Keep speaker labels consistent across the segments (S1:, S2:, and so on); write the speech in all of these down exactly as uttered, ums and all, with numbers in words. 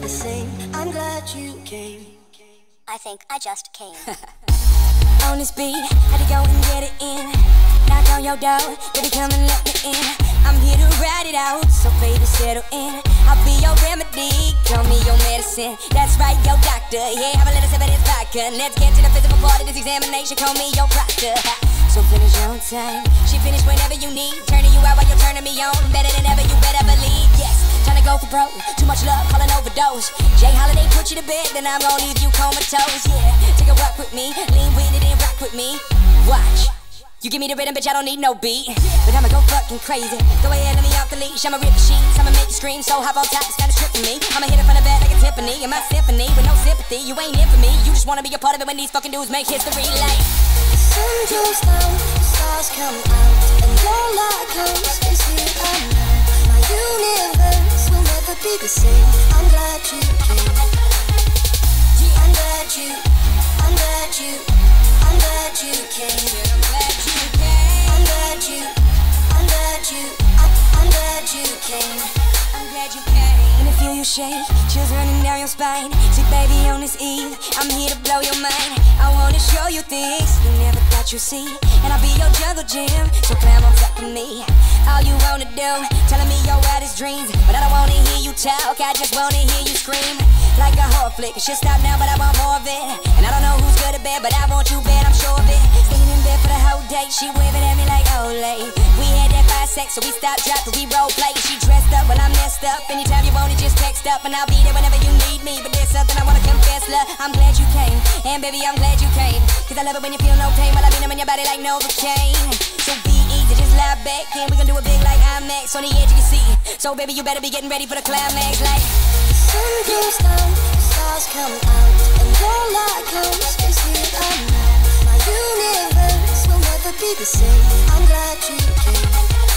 S1: the same. I'm glad you came.
S2: I think I just came.
S3: On this beat, had to go and get it in. Knock on your door, baby, come and let me in. I'm here to ride it out, so baby, settle in. I'll be your remedy, call me your medicine. That's right, your doctor, yeah, have a little sip of this vodka. Let's get to the physical part of this examination, call me your proctor. So finish on time, she finish whenever you need. Turning you out while you're turning me on, better than ever, you better believe. Yes, time to go for broke, too much love, call an overdose. Jay Holiday put you to bed, then I'm gonna leave you comatose. Yeah, take a walk with me, lean with it and rock with me. Watch. You give me the rhythm, bitch, I don't need no beat. But I'ma go fucking crazy. Go ahead, let me off the leash. I'ma rip the sheets, I'ma make you scream. So hop on top, it's kinda stripping me. I'ma hit it from the back like a Tiffany. In my symphony, with no sympathy, you ain't in for me. You just wanna be a part of it when these fucking dudes make history like.
S1: The sun goes down, the stars come out, and your light comes, is here and now. My universe will never be the same. I'm glad you came. I'm glad you, I'm glad you, I'm glad you came.
S3: I'm glad you came.
S1: I'm glad you, I'm glad you, I'm, I'm glad you came.
S3: I'm glad you came. When I feel you shake, chills running down your spine. See, baby, on this eve, I'm here to blow your mind. I wanna show you things you never thought you'd see. And I'll be your jungle gym, so climb on top of me. All you wanna do, telling me your wildest dreams. But I don't wanna hear you talk, I just wanna hear you scream. Like a horror flick, it should stop now, but I want more of it. And I don't know who's good or bad, but I want you bad, I'm sure of it. Staying in bed for the whole day, she waving at me like Olay. We had that five sex, so we stopped, dropped, we role play. She dressed up, well I'm messed up. Anytime you want it, just text up, and I'll be there whenever you need me. But there's something I wanna confess, love, I'm glad you came. And baby, I'm glad you came. Cause I love it when you feel no pain, while I be in your body like Novocaine. So be easy, just lie back, and we gon' do it big like IMAX on the edge of your seat. So baby, you better be getting ready for the climax like.
S1: The sun goes down, the stars come out, and your light comes, is here and now. My universe will never be the same. I'm glad you came.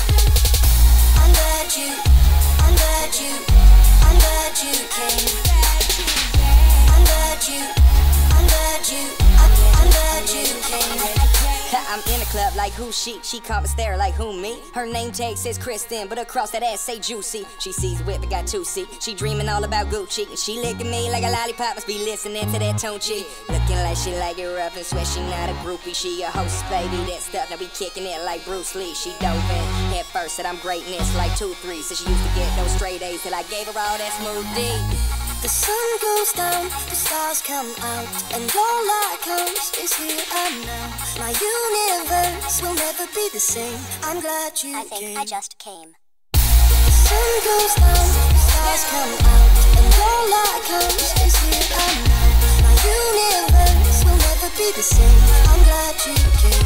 S1: I'm glad you, I'm glad you, I'm glad you came. I'm glad you, I'm glad you, I'm, I'm glad you came.
S3: I'm in the club like who she? She come and stare like who me? Her name tag says Kristen, but across that ass say Juicy. She sees whip and got two C. She dreaming all about Gucci, and she licking me like a lollipop. Must be listening to that Tunchi. Looking like she like it rough and sweat. She not a groupie, she a host, baby. That stuff, now we kicking it like Bruce Lee. She dove in head first, said I'm greatness like two three. Said she used to get those straight A's till I gave her all that smooth D.
S1: The sun goes down, the stars come out, and your light comes, is here and now. My universe will never be the same. I'm glad you
S2: I think
S1: came.
S2: I just came.
S1: The sun goes down, the stars come out, and your light comes, is here and now. My universe will never be the same. I'm glad you came.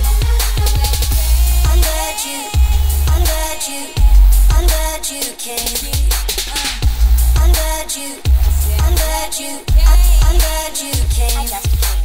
S1: I'm glad you, I'm glad you, I'm glad you came. I'm glad you, I'm glad you, I'm, I'm glad you came.
S2: I just came.